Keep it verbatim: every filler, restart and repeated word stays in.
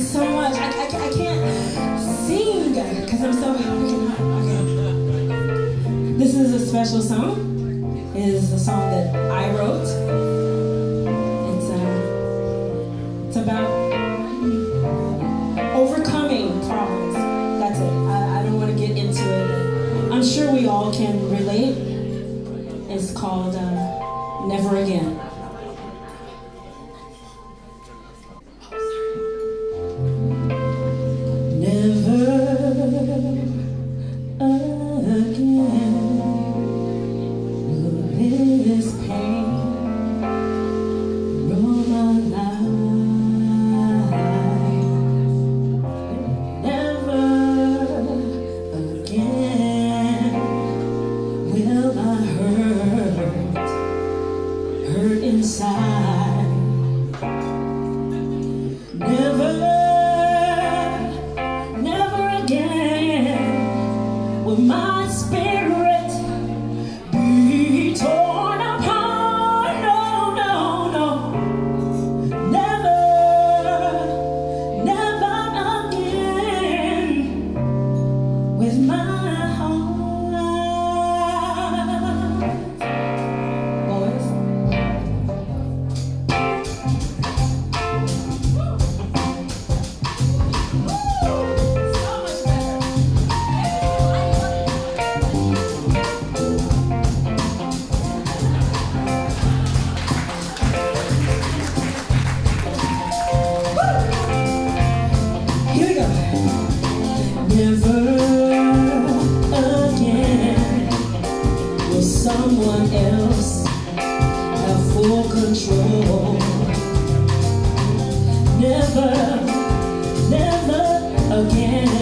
so much. I, I, I can't sing because I'm so okay. This is a special song. It is a song that I wrote. It's uh, it's about overcoming problems. That's it. I, I don't want to get into it. I'm sure we all can relate. It's called uh, Never Again. Inside, never, never again will my spirit be torn apart. No, no, no, never, never again with my someone else have full control. Never, never again.